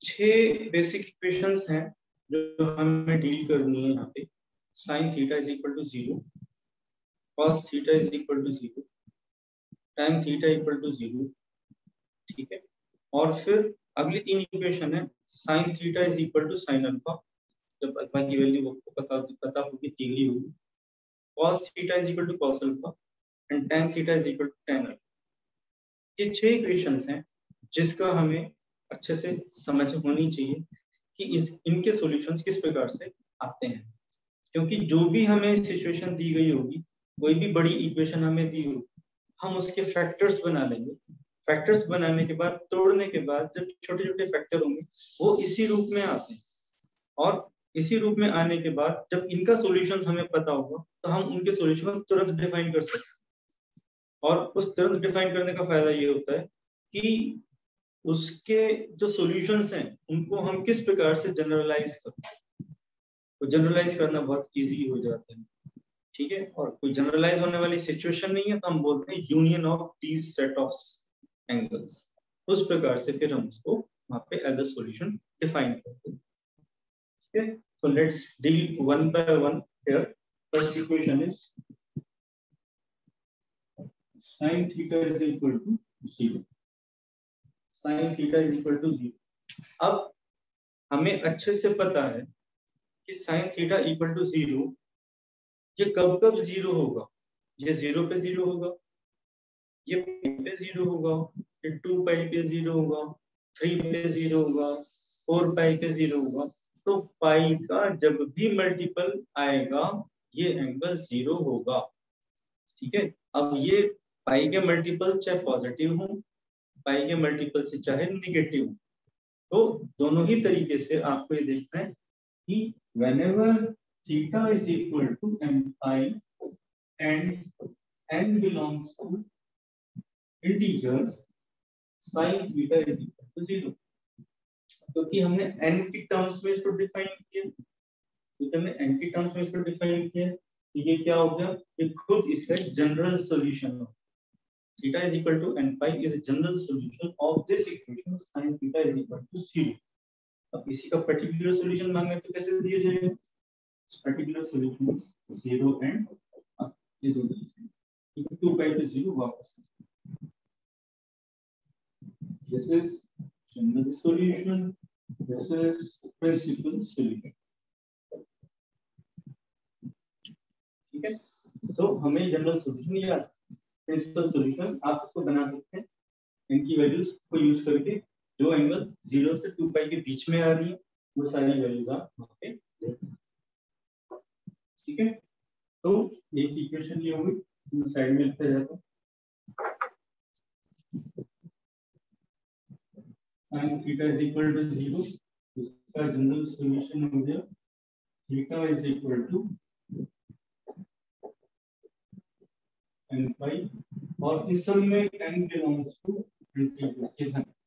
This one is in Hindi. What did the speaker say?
छह बेसिक इक्वेशंस हैं जो हमें डील करनी है यहाँ पे। Sine theta is equal to 0, cos theta is equal to 0, tan theta equal to 0, ठीक है। और फिर अगली तीन इक्वेशन है, sine theta is equal to sine alpha, जब अल्फा की वैल्यू आपको पता होगी, दी गई होगी, cos theta is equal to cos alpha and tan theta is equal to tan alpha. ये छह इक्वेशंस हैं जिसका हमें अच्छे से समझ होनी चाहिए कि इनके सॉल्यूशंस किस प्रकार से आते हैं, क्योंकि जो भी हमें सिचुएशन दी गई होगी, कोई भी बड़ी इक्वेशन हमें दी होगी, हम उसके फैक्टर्स बना लेंगे। फैक्टर्स बनाने के बाद, तोड़ने के बाद, जब छोटे छोटे फैक्टर होंगे वो इसी रूप में आते हैं, और इसी रूप में आने के बाद जब इनका सॉल्यूशंस हमें पता होगा तो हम उनके सॉल्यूशन को तुरंत डिफाइन कर सकते हैं। और उस तुरंत डिफाइन करने का फायदा ये होता है कि उसके जो सॉल्यूशंस हैं उनको हम किस प्रकार से जनरलाइज करते हैं, तो जनरलाइज करना बहुत इजी हो जाता है, ठीक है। और कोई जनरलाइज होने वाली सिचुएशन नहीं है तो हम बोलते हैं union of these set of angles. उस प्रकार से फिर हम उसको वहां पे एज अ सॉल्यूशन डिफाइन करते हैं, ठीक है। So let's deal one by one here. First equation is sin theta is equal to 0, sin theta is equal to 0। अब हमें अच्छे से पता है कि sin थीटा इक्वल टू 0 ये कब कब 0 होगा, ये 0 पे 0 होगा, ये पाई पे 0 होगा, ये 2 पाई पे 0 होगा, 3 पे 0 होगा, 4 पाई पे 0 होगा। तो पाई का जब भी मल्टीपल आएगा ये एंगल 0 होगा, ठीक है। अब ये पाई के मल्टीपल चाहे पॉजिटिव हो, पाई के मल्टीपल से चाहे निगेटिव हो, तो दोनों ही तरीके से आपको ये देखना है कि whenever theta is equal to m pi and n belongs to integers, sin theta is equal to 0। क्योंकि हमने n की टर्म्स में इसको डिफाइन किया, क्योंकि हमने n की टर्म्स में इसको डिफाइन किया, तो ये क्या हो गया, ये खुद इसका जनरल सॉल्यूशन हो। theta is equal to n pi is a general solution of this equation sin theta is equal to 0। अब इसी का पर्टिकुलर सॉल्यूशन मांगे तो कैसे दिया जाएगा, पर्टिकुलर सॉल्यूशन 0 एंड ये दो ठीक है, 2 पाई पे 0 वापस। This is general solution, this is principal solution, ठीक है। तो हमें जनरल सॉल्यूशन या प्रिंसिपल सॉल्यूशन आप इसको बना सकते हैं इनकी वैल्यूज को यूज करके, जो एंगल 0 से 2 पाई के बीच में आ रही है वो सारी वैल्यूज आप वहां पे, ठीक है। तो एक इक्वेशन ये होगी, साइड में लिखते जाता हूं, sin theta is equal to 0, इसका जनरल सॉल्यूशन हो गया theta is equal to n pi, और इस सब में n बिलोंग्स टू इंटीग्रल,